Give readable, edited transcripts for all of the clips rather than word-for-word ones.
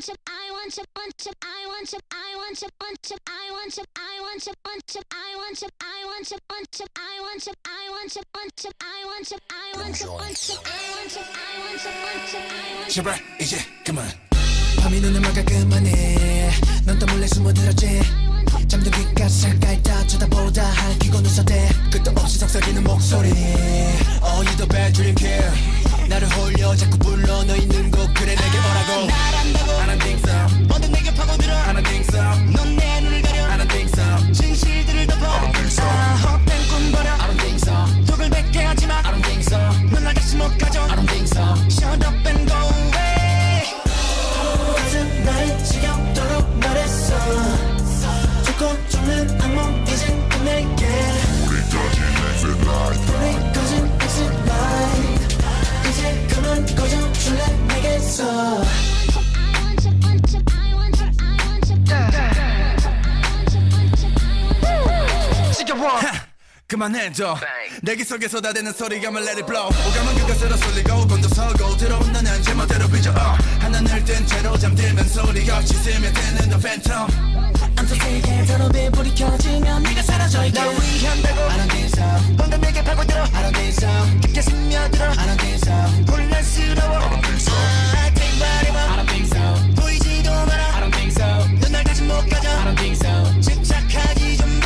제발 이제 그만 밤이 눈을 막아 그만해 넌 또 몰래 숨어들었지 잠든 귓가슴 깔다 쳐다보다 할퀴고 눈썹대 끝도 없이 속삭이는 목소리 Oh you the bad dream kid 나를 홀려 자꾸 불러 너 있는 곳 그래 내게 오라고 날 안다고 I don't think so 모두 내게 파고들어 I don't think so 넌 내 눈을 가려 I don't think so 진실들을 덮어 I don't think so 헛된 꿈 버려 I don't think so 독을 뱉게 하지마 I don't think so 넌 날 다시 못 가져 I don't think so Shut up and go away 가슴 날 지겹도록 말했어 죽고 죽는 악몽 이젠 끝낼게 우리 꺼진 exit light 우리 꺼진 exit light 이제 그만 꺼져줄래 내게서 지겨워 그만해줘 내 귀 속에 쏟아대는 소리감을 let it blow 오감은 그것으로 쏠리고 곤두서고 들어온 너는 제멋대로 빚어 하늘을 뜬 채로 잠들면 소리가 없이 스며드는 the phantom I'm so sick 더럽이 불이 켜지면 네가 사라져 있게 날 위한다고 I don't think so 혼자 내게 파고들어 I don't think so 깊게 스며들어 I don't think so 혼란스러워 I don't think so I think whatever I don't think so 보이지도 마라 I don't think so 넌 날 다시 못 가져 I don't think so 집착하지 좀마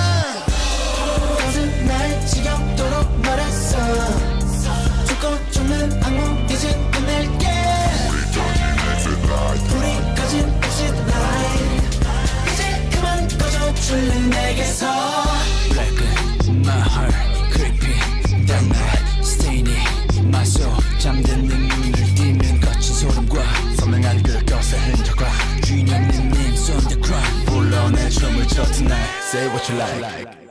가슴 날 지겹도록 말했어 죽고 죽는 악몽 이제 끝낼게 우리 꺼진 exit light 이제 그만 꺼져줄래 내게서 Blacken my heart creepy that night staining my soul 잠든 내 눈을 띄는 거친 소름과 선명한 그것의 흔적과 쥐념 님 on the ground 불러 내 춤을 춰 tonight say what you like